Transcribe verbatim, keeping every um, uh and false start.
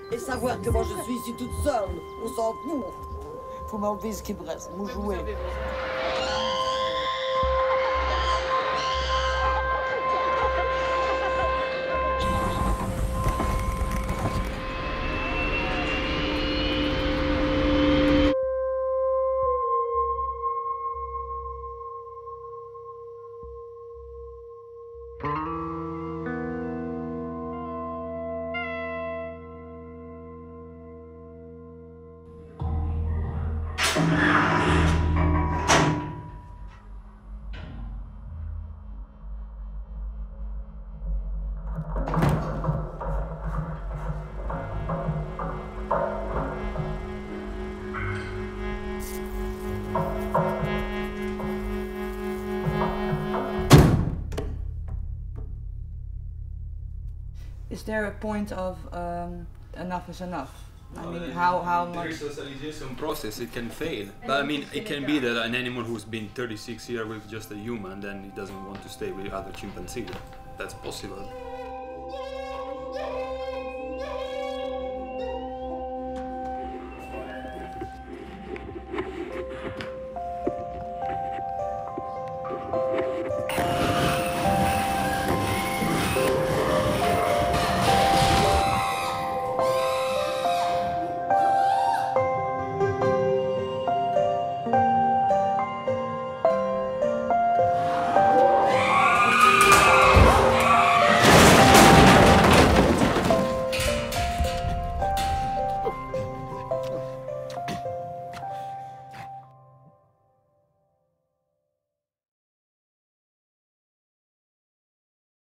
Et savoir comment je suis ici toute seule, on s'en fout. Faut m'enlever ce qui me reste, mon jouet. Is there a point of um, enough is enough? I mean, how, how much... The resocialization process, it can fail. But I mean, it can be that an animal who's been thirty-six years with just a human, then he doesn't want to stay with other chimpanzees. That's possible.